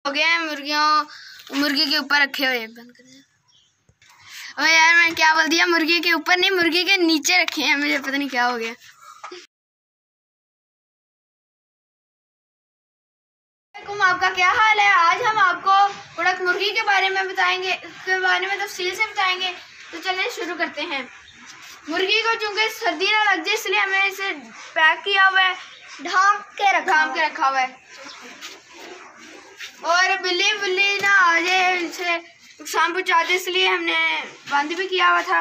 हो गए हैं मुर्गी के ऊपर रखे हुए। बंद कर दे। अबे यार मैं क्या बोल दिया, मुर्गी के ऊपर नहीं मुर्गी के नीचे रखे हैं, मुझे पता नहीं क्या हो गया। आपका क्या हाल है। आज हम आपको उड़द मुर्गी के बारे में तफसील से बताएंगे। तो चलिए शुरू करते हैं। मुर्गी को चूंकि सर्दी ना लग जाए इसलिए हमने इसे पैक किया हुआ है, ढांक के रखा हुआ है और बिल्ली ना आ जाए इसे नुकसान पहुँचा दे इसलिए हमने बंद भी किया हुआ था।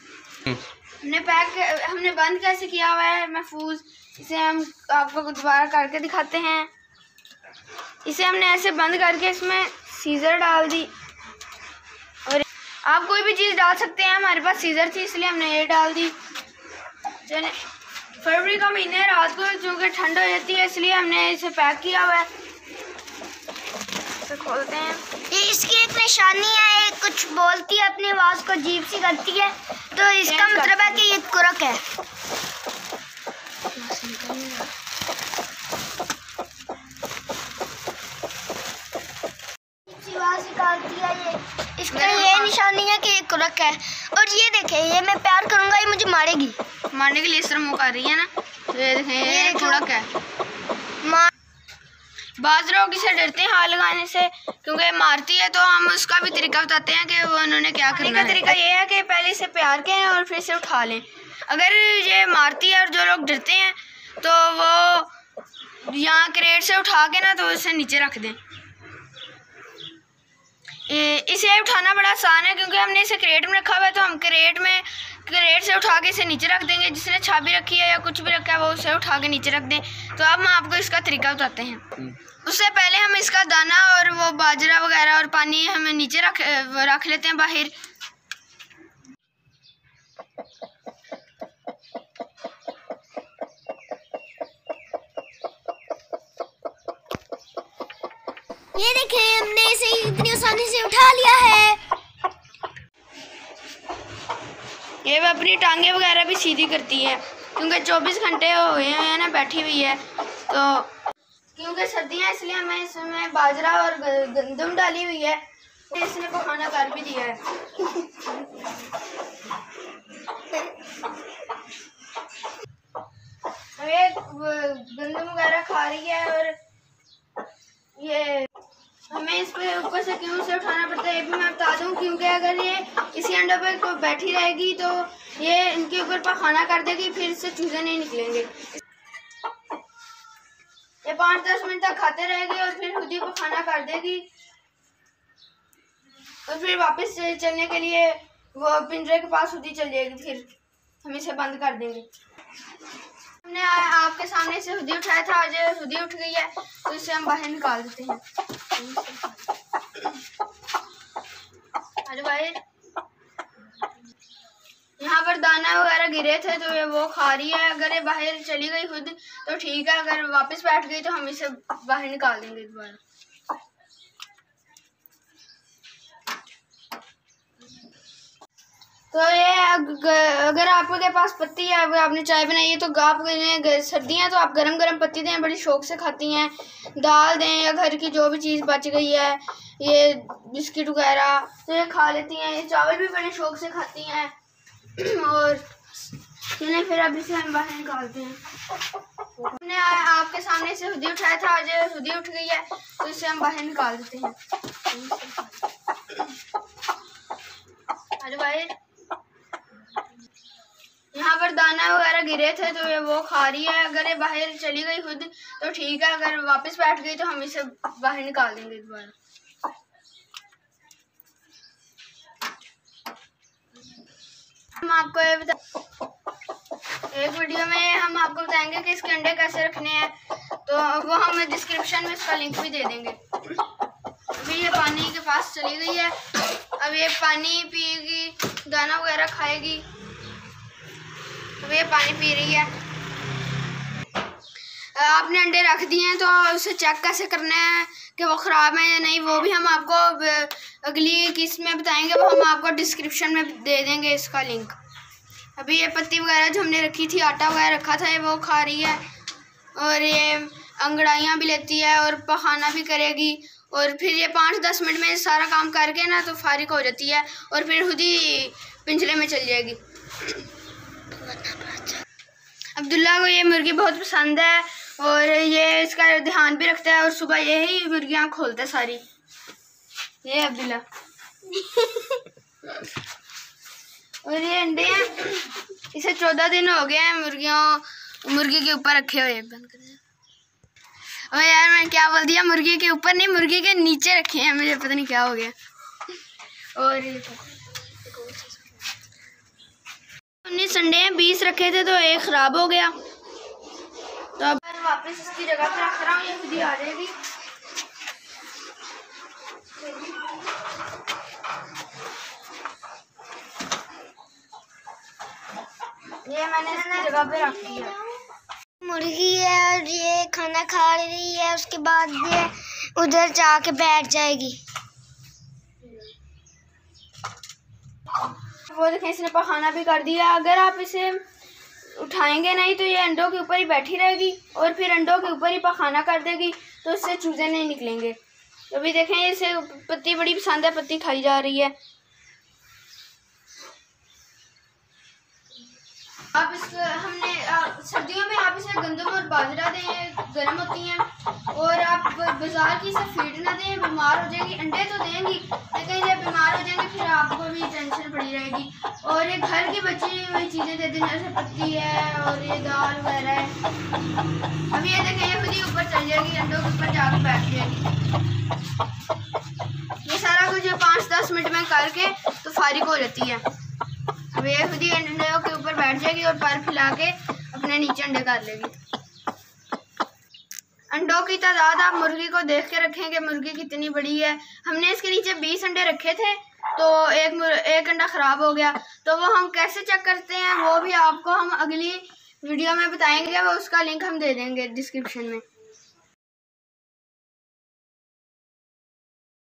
हमने बंद कैसे किया हुआ है महफूज, इसे हम आपको दोबारा करके दिखाते हैं। इसे हमने ऐसे बंद करके इसमें सीजर डाल दी, और आप कोई भी चीज़ डाल सकते हैं, हमारे पास सीजर थी इसलिए हमने ये डाल दी। चले फरवरी का महीने रात को चूँकि ठंड हो जाती है इसलिए हमने इसे पैक किया हुआ है। इसे खोलते हैं। ये इसकी एक निशानी है, कुछ बोलती है, अपनी आवाज़ को अजीब सी करती है, तो इसका मतलब है कि ये कुरक है। निकालती है ये, इसका ये निशानी है कि ये कुरक है। और ये देखें, ये मैं प्यार करूंगा ये मुझे मारने के लिए इस तरह मुँह कर रही है ना, तो ये देखें ये कुरक है। बाज़ लोग इसे डरते हैं हाथ लगाने से क्योंकि मारती है, तो हम उसका भी तरीका बताते हैं कि वो उन्होंने क्या करना है। तरीका ये है कि पहले इसे प्यार करें और फिर इसे उठा लें। अगर ये मारती है और जो लोग डरते हैं तो वो यहाँ क्रेट से उठा के ना तो इसे नीचे रख दें। इसे उठाना बड़ा आसान है क्योंकि हमने इसे क्रेट में रखा हुआ है, तो हम क्रेट से उठा के इसे नीचे रख देंगे। जिसने चाबी रखी है या कुछ भी रखा है वो उसे उठा के नीचे रख दें। तो अब हम आपको इसका तरीका बताते हैं। उससे पहले हम इसका दाना और वो बाजरा वगैरह और पानी हम नीचे रख लेते हैं बाहर। ये देखें हमने इसे इतनी आसानी से उठा लिया है। ये वो अपनी टांगे वगैरह भी सीधी करती है क्योंकि 24 घंटे हो गए हैं ना बैठी हुई है, तो क्योंकि सर्दियाँ इसलिए हमें इसमें बाजरा और गंदम डाली हुई है। इसने को खाना कर भी दिया है। ये गंदम वगैरह खा रही है और ये हमें इस पे ऊपर से क्यों से उठाना पड़ता है ये भी मैं बता दूं, क्योंकि अगर ये इसी अंडों पे कोई बैठी रहेगी तो ये इनके ऊपर खाना कर देगी, फिर इससे चूजे नहीं निकलेंगे। ये 5-10 मिनट तक खाते रहेगी और फिर खुद ही को खाना कर देगी और फिर वापस चलने के लिए वो पिंजरे के पास खुद ही चल जाएगी। फिर हम इसे बंद कर देंगे। हमने आपके सामने से खुद ही उठाया था, आज खुद ही उठ गई है, तो इसे हम बाहर निकाल देते हैं। अरे भाई यहाँ पर दाना वगैरह गिरे थे तो ये वो खा रही है। अगर ये बाहर चली गई खुद तो ठीक है, अगर वापस बैठ गई तो हम इसे बाहर निकाल देंगे दोबारा। तो ये अगर आपके पास पत्ती है, आपने चाय बनाई है तो आप सर्दियाँ तो आप गरम पत्ती दें, बड़ी शौक से खाती हैं। दाल दें या घर की जो भी चीज़ बच गई है, ये बिस्किट वगैरह तो ये खा लेती हैं। ये चावल भी बड़े शौक से खाती हैं। और चलिए फिर अब इसे हम बाहर निकालते हैं। हमने आपके सामने से खुद ही उठाया था, आज खुद ही उठ गई है, तो इसे हम बाहर निकाल देते हैं। अरे भाई यहाँ पर दाना वगैरह गिरे थे तो ये वो खा रही है। अगर ये बाहर चली गई खुद तो ठीक है, अगर वापस बैठ गई तो हम इसे बाहर निकाल देंगे दोबारा। हम आपको ये एक वीडियो में हम आपको बताएंगे कि इसके अंडे कैसे रखने हैं, तो वो हम डिस्क्रिप्शन में इसका लिंक भी दे देंगे। अभी ये पानी के पास चली गई है, अब ये पानी पिएगी, दाना वगैरह खाएगी। अब ये पानी पी रही है। आपने अंडे रख दिए हैं तो उसे चेक कैसे करना है कि वो ख़राब है या नहीं, वो भी हम आपको अगली किस्त में बताएंगे। वो हम आपको डिस्क्रिप्शन में दे देंगे इसका लिंक। अभी ये पत्ती वगैरह जो हमने रखी थी, आटा वगैरह रखा था, ये वो खा रही है और ये अंगड़ाइयाँ भी लेती है और पखाना भी करेगी और फिर ये 5-10 मिनट में सारा काम करके ना तो फारिग हो जाती है और फिर खुद ही पिंजरे में चल जाएगी। अब्दुल्ला को ये मुर्गी बहुत पसंद है और ये इसका ध्यान भी रखता है और सुबह यही मुर्गियाँ खोलता है सारी। ये अब्दुल्ला और ये अंडे हैं, इसे 14 दिन हो गए हैं मुर्गी के ऊपर रखे हुए। बंद कर दे। और यार मैंने क्या बोल दिया, मुर्गी के ऊपर नहीं, मुर्गी के नीचे रखे हैं, मुझे पता नहीं क्या हो गया। और 19 अंडे हैं, 20 रखे थे तो एक ख़राब हो गया, तो अब मैं वापस इसकी जगह पर रख रहा हूँ, ये खुद ही आ जाएगी। ये मैंने इसकी जगह पे रख दिया। मुर्गी है और ये खाना खा रही है, उसके बाद ये उधर जाके बैठ जाएगी। वो देखें इसने पखाना भी कर दिया। अगर आप इसे उठाएंगे नहीं तो ये अंडों के ऊपर ही बैठी रहेगी और फिर अंडों के ऊपर ही पखाना कर देगी, तो उससे चूजे नहीं निकलेंगे। तो अभी देखें इसे पत्ती बड़ी पसंद है, पत्ती खाई जा रही है। आप हमने सर्दियों में आप इसे गंदम और बाजरा दें, गर्म होती हैं, और आप बाजार की इसे फीड ना दें, बीमार हो जाएगी। अंडे तो देंगी लेकिन जब बीमार हो जाएंगे फिर आपको भी टेंशन पड़ी रहेगी। और ये घर की बची हुई चीज़ें दे दें, जैसे पत्ती है और ये दाल वगैरह है। अभी ये देखें ये खुद ही ऊपर चल जाएगी, अंडों के ऊपर जाकर बैठ जाएगी। ये सारा कुछ 5-10 मिनट में करके तो फारिग हो जाती है। अब ये खुद ही अंडों के ऊपर बैठ जाएगी और पर फैला के अपने नीचे अंडे कर लेगी। अंडों की तादाद आप मुर्गी को देख के रखें कि मुर्गी कितनी बड़ी है। हमने इसके नीचे 20 अंडे रखे थे तो एक अंडा ख़राब हो गया, तो वो हम कैसे चेक करते हैं वो भी आपको हम अगली वीडियो में बताएंगे, वो उसका लिंक हम दे देंगे डिस्क्रिप्शन में।